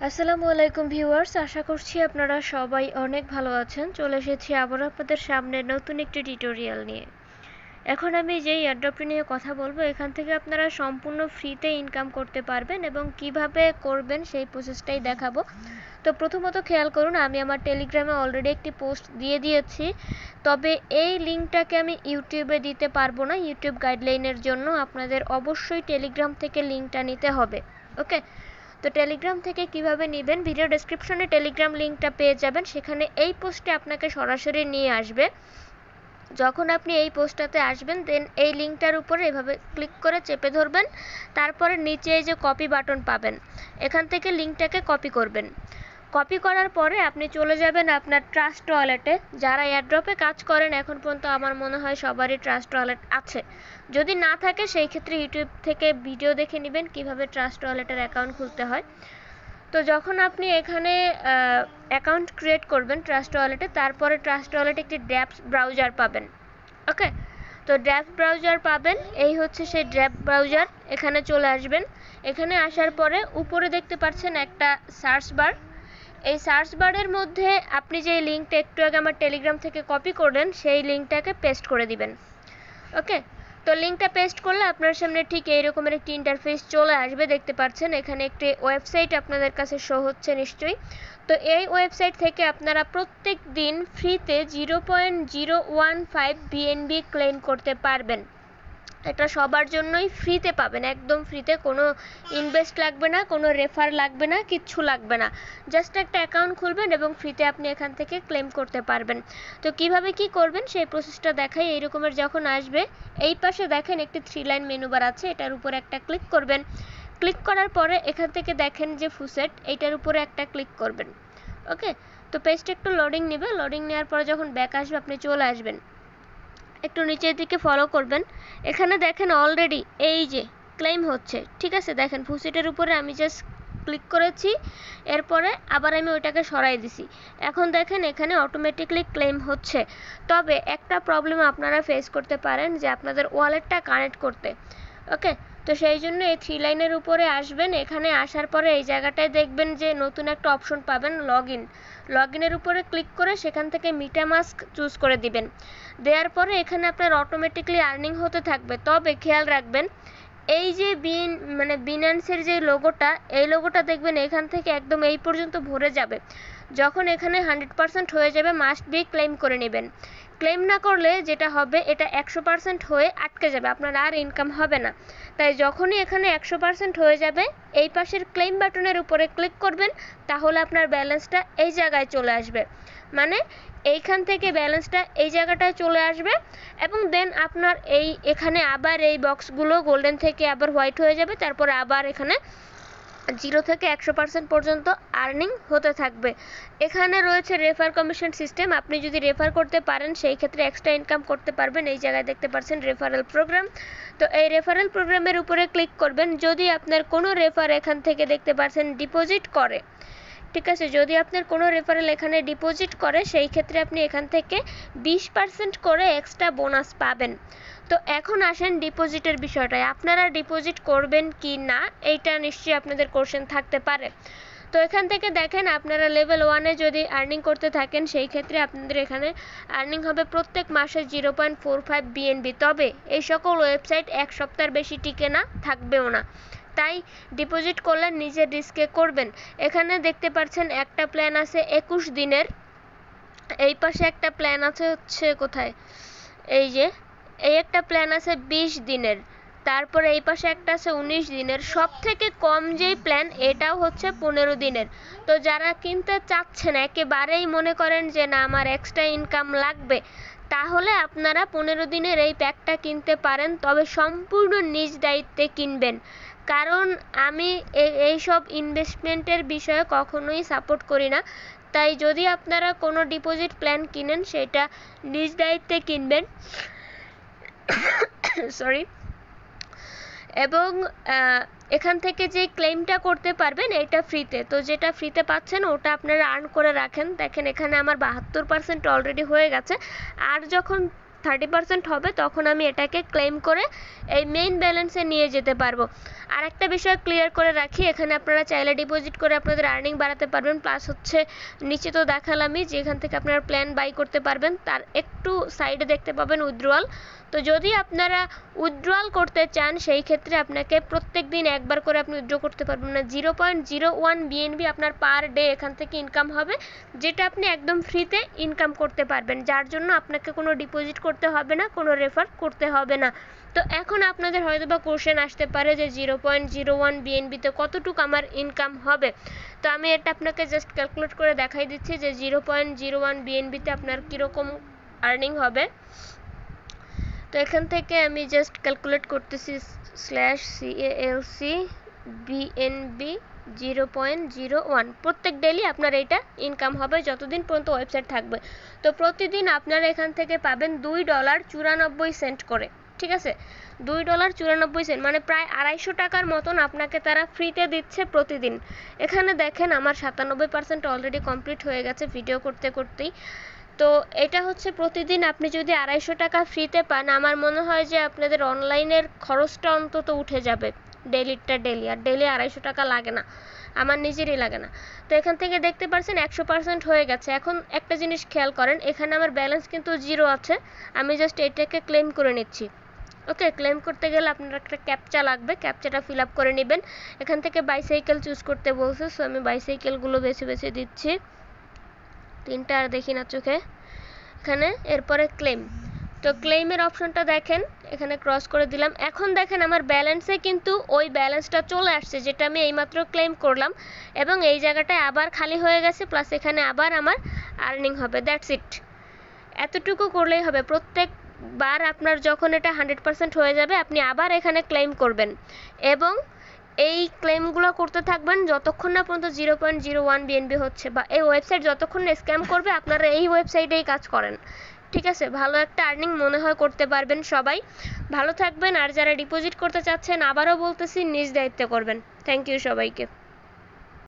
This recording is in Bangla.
আসসালামু আলাইকুম ভিউয়ার্স, আশা করছি আপনারা সবাই অনেক ভালো আছেন। চলে এসেছি আবার আপনাদের সামনে নতুন একটি টিউটোরিয়াল নিয়ে। এখন আমি যেই এয়ারড্রপটি নিয়ে কথা বলবো, এখান থেকে আপনারা সম্পূর্ণ ফ্রিতে ইনকাম করতে পারবেন এবং কিভাবে করবেন সেই প্রসেসটাই দেখাবো। তো প্রথমত খেয়াল করুন, আমি আমার টেলিগ্রামে অলরেডি একটি পোস্ট দিয়ে দিয়েছি, তবে এই লিঙ্কটাকে আমি ইউটিউবে দিতে পারবো না। ইউটিউব গাইডলাইনের জন্য আপনাদের অবশ্যই টেলিগ্রাম থেকে লিঙ্কটা নিতে হবে। ওকে, তো টেলিগ্রাম থেকে কিভাবে নেবেন, ভিডিও ডেসক্রিপশনে টেলিগ্রাম লিঙ্কটা পেয়ে যাবেন। সেখানে এই পোস্টে আপনাকে সরাসরি নিয়ে আসবে। যখন আপনি এই পোস্টটাতে আসবেন, দেন এই লিঙ্কটার উপরে এভাবে ক্লিক করে চেপে ধরবেন। তারপরে নিচে এই যে কপি বাটন পাবেন, এখান থেকে লিঙ্কটাকে কপি করবেন। কপি করার পরে আপনি চলে যাবেন আপনার ট্রাস্ট ওয়ালেটে। যারা এয়ারড্রপে কাজ করেন এখন পর্যন্ত আমার মনে হয় সবারই ট্রাস্ট ওয়ালেট আছে। যদি না থাকে সেই ক্ষেত্রে ইউটিউব থেকে ভিডিও দেখে নেবেন কিভাবে ট্রাস্ট ওয়ালেটের অ্যাকাউন্ট খুলতে হয়। তো যখন আপনি এখানে অ্যাকাউন্ট ক্রিয়েট করবেন ট্রাস্ট ওয়ালেটে, তারপরে ট্রাস্ট ওয়ালেটে একটি ড্যাপস ব্রাউজার পাবেন। ওকে, তো ড্যাপস ব্রাউজার পাবেন, এই হচ্ছে সেই ড্যাপ ব্রাউজার। এখানে চলে আসবেন। এখানে আসার পরে উপরে দেখতে পাচ্ছেন একটা সার্চ বার। এই সার্চ বারের মধ্যে আপনি যে লিঙ্কটা একটু আগে আমার টেলিগ্রাম থেকে কপি করলেন সেই লিঙ্কটাকে পেস্ট করে দিবেন। ওকে, তো লিঙ্কটা পেস্ট করলে আপনার সামনে ঠিক এই রকমের একটি ইন্টারফেস চলে আসবে। দেখতে পাচ্ছেন এখানে একটি ওয়েবসাইট আপনাদের কাছে শো হচ্ছে নিশ্চয়ই। তো এই ওয়েবসাইট থেকে আপনারা প্রত্যেক দিন ফ্রিতে 0.015 বিএনবি ক্লেম করতে পারবেন। এটা সবার জন্যই ফ্রিতে পাবেন, একদম ফ্রিতে। কোনো ইনভেস্ট লাগবে না, কোনো রেফার লাগবে না, কিচ্ছু লাগবে না। জাস্ট একটা অ্যাকাউন্ট খুলবেন এবং ফ্রিতে আপনি এখান থেকে ক্লেম করতে পারবেন। তো কিভাবে কি করবেন সেই প্রসেসটা দেখাই। এই রকমের যখন আসবে, এই পাশে দেখেন একটি 3 লাইন মেনু বার আছে, এটার উপর একটা ক্লিক করবেন। ক্লিক করার পরে এখান থেকে দেখেন যে ফুসেট, এইটার উপরে একটা ক্লিক করবেন। ওকে, তো পেজটা একটু লোডিং নেবে। লোডিং নেওয়ার পরে যখন ব্যাক আসবে আপনি চলে আসবেন, একটু নিচের দিকে ফলো করবেন। এখানে দেখেন অলরেডি এই যে ক্লেম হচ্ছে, ঠিক আছে। দেখেন ফুসিটের উপরে আমি জাস্ট ক্লিক করেছি, এরপরে আবার আমি ওইটাকে সরাই দিছি। এখন দেখেন এখানে অটোমেটিকলি ক্লেম হচ্ছে। তবে একটা প্রবলেম আপনারা ফেস করতে পারেন, যে আপনাদের ওয়ালেটটা কানেক্ট করতে। ওকে, তো সেই জন্য এই 3 লাইনের উপরে আসবেন। এখানে আসার পরে এই জায়গাটায় দেখবেন যে নতুন একটা অপশন পাবেন, লগ ইনের উপরে ক্লিক করে সেখান থেকে মিটামাস্ক চুজ করে দিবেন। দেওয়ার পরে এখানে আপনার অটোমেটিকলি আর্নিং হতে থাকবে। তবে খেয়াল রাখবেন, এই যে বিনান্সের যে লোগোটা, এই লোগোটা দেখবেন এখান থেকে একদম এই পর্যন্ত ভরে যাবে। যখন এখানে 100% হয়ে যাবে মাস্ট বি ক্লেম করে নেবেন। ক্লেম না করলে যেটা হবে, এটা 100% হয়ে আটকে যাবে, আপনার আর ইনকাম হবে না। তাই যখনই এখানে 100% হয়ে যাবে, এই পাশের ক্লেম বাটনের উপরে ক্লিক করবেন, তাহলে আপনার ব্যালেন্সটা এই জায়গায় চলে আসবে। মানে এইখান থেকে ব্যালেন্সটা এই জায়গাটায় চলে আসবে এবং দেন আপনার এখানে আবার এই বক্সগুলো গোল্ডেন থেকে আবার হোয়াইট হয়ে যাবে। তারপর আবার এখানে 0 থেকে 100% পর্যন্ত আর্নিং হতে থাকবে। এখানে রয়েছে রেফার কমিশন সিস্টেম। আপনি যদি রেফার করতে পারেন সেই ক্ষেত্রে এক্সট্রা ইনকাম করতে পারবেন। এই জায়গায় দেখতে পাচ্ছেন রেফারেল প্রোগ্রাম। তো এই রেফারেল প্রোগ্রামের উপরে ক্লিক করবেন। যদি আপনার কোনো রেফার এখান থেকে দেখতে পাচ্ছেন ডিপোজিট করে, ঠিক আছে, যদি আপনার কোনো রেফারেল এখানে ডিপোজিট করে সেই ক্ষেত্রে আপনি এখান থেকে 20% করে এক্সট্রা বোনাস পাবেন। তো এখন আসেন ডিপোজিটের বিষয়টায়, আপনারা ডিপোজিট করবেন কি না এইটা নিশ্চয়ই আপনাদের কোশ্চেন থাকতে পারে। তো এখান থেকে দেখেন আপনারা লেভেল 1-এ যদি আর্নিং করতে থাকেন সেই ক্ষেত্রে আপনাদের এখানে আর্নিং হবে প্রত্যেক মাসে 0.45 বিএনবি। তবে এই সকল ওয়েবসাইট এক সপ্তাহের বেশি টিকে না, থাকবেও না। তাই ডিপোজিট করলে নিজের রিস্কে করবেন। এখানে দেখতে পাচ্ছেন একটা প্ল্যান আছে 21 দিনের, এই পাশে একটা প্ল্যান আছে হচ্ছে কোথায়, এই যে এই একটা প্ল্যান আছে 20 দিনের, তারপরে এই পাশে একটা আছে 19 দিনের। সব থেকে কম যেই প্ল্যান এটাও হচ্ছে 15 দিনের। তো যারা কিনতে চাচ্ছেন, একেবারেই মনে করেন যে না আমার এক্সট্রা ইনকাম লাগবে, তাহলে আপনারা 15 দিনের এই প্যাকটা কিনতে পারেন। তবে সম্পূর্ণ নিজ দায়িত্বে কিনবেন, কারণ আমি এইসব ইনভেস্টমেন্টের বিষয়ে কখনোই সাপোর্ট করি না। তাই যদি আপনারা কোনো ডিপোজিট প্ল্যান কিনেন সেটা নিজ দায়িত্বে কিনবেন। সরি। এবং এখান থেকে যে ক্লেমটা করতে পারবেন এটা ফ্রিতে। তো যেটা ফ্রিতে পাচ্ছেন ওটা আপনারা আর্ন করে রাখেন। দেখেন এখানে আমার 72% অলরেডি হয়ে গেছে। আর যখন 30% হবে তখন আমি এটাকে ক্লেম করে এই মেইন ব্যালেন্সে নিয়ে যেতে পারবো। আর একটা বিষয় ক্লিয়ার করে রাখি, এখানে আপনারা চাইলে ডিপোজিট করে আপনাদের আর্নিং বাড়াতে পারবেন, প্লাস হচ্ছে নিচে তো দেখালামই যে এখান থেকে আপনারা প্ল্যান বাই করতে পারবেন, তার একটু সাইডে দেখতে পাবেন উইথড্রয়াল। তো যদি আপনারা উইথড্রয়াল করতে চান সেই ক্ষেত্রে আপনাকে প্রত্যেক দিন একবার করে আপনি উইথড্র করতে পারবেন না। 0.01 বিএনবি আপনার পার ডে এখান থেকে ইনকাম হবে, যেটা আপনি একদম ফ্রিতে ইনকাম করতে পারবেন, যার জন্য আপনাকে কোনো ডিপোজিট করতে হবে না, কোনো রেফার করতে হবে না। তো এখন আপনাদের হয়তো বা কোশ্চেন আসতে পারে যে 0.01 বিএনবিতে কতটুকু আমার ইনকাম হবে। তো আমি এটা আপনাকে জাস্ট ক্যালকুলেট করে দেখাই দিচ্ছি যে 0.01 বিএনবিতে আপনার কীরকম আর্নিং হবে। তো এখান থেকে আমি জাস্ট ক্যালকুলেট করতেছি /CALC BNB 0.01 প্রত্যেক ডেলি আপনার এটা ইনকাম হবে যতদিন পর্যন্ত ওয়েবসাইট থাকবে। তো প্রতিদিন আপনারা এখান থেকে পাবেন $2.94 করে, ঠিক আছে, $2.94 মানে প্রায় 250 টাকার মতন আপনাকে তারা ফ্রিতে দিচ্ছে প্রতিদিন। এখানে দেখেন আমার 97% অলরেডি কমপ্লিট হয়ে গেছে ভিডিও করতে করতেই। তো এটা হচ্ছে প্রতিদিন আপনি যদি 250 টাকা ফ্রিতে পান, আমার মনে হয় যে আপনাদের অনলাইনের খরচটা অন্তত উঠে যাবে ডেলিটা ডেলি। আর ডেলি 250 টাকা লাগে না, আমার নিজেরই লাগে না। তো এখান থেকে দেখতে পাচ্ছেন 100% হয়ে গেছে। এখন একটা জিনিস খেয়াল করেন, এখানে আমার ব্যালেন্স কিন্তু 0 আছে, আমি জাস্ট এটাকে ক্লেম করে নিচ্ছি। ওকে, ক্লেম করতে গেলে আপনার একটা ক্যাপচা লাগবে, ক্যাপচাটা ফিল আপ করে নেবেন। এখান থেকে বাইসাইকেল চুজ করতে বলছে, সো আমি বাইসাইকেলগুলো বেছে বেছে দিচ্ছি, 3টা আর দেখি না চোখে এখানে। এরপরে ক্লেম, তো ক্লেমের অপশনটা দেখেন এখানে ক্রস করে দিলাম। এখন দেখেন আমার ব্যালেন্সে কিন্তু ওই ব্যালেন্সটা চলে আসছে যেটা আমি এইমাত্র ক্লেম করলাম, এবং এই জায়গাটায় আবার খালি হয়ে গেছে, প্লাস এখানে আবার আমার আর্নিং হবে। দ্যাটস ইট, এতটুকু করলেই হবে। প্রত্যেকবার আপনার যখন এটা 100% হয়ে যাবে আপনি আবার এখানে ক্লেম করবেন, এবং এই ক্লেমগুলো করতে থাকবেন যতক্ষণ না পর্যন্ত 0.01 বিএনবি হচ্ছে, বা এই ওয়েবসাইট যতক্ষণ না স্ক্যাম করবে আপনারা এই ওয়েবসাইটেই কাজ করেন, ঠিক আছে। ভালো একটা আর্নিং মনে হয় করতে পারবেন সবাই। ভালো থাকবেন, আর যারা ডিপোজিট করতে চাচ্ছেন আবারও বলতেছি নিজ দায়িত্বে করবেন। থ্যাংক ইউ সবাইকে।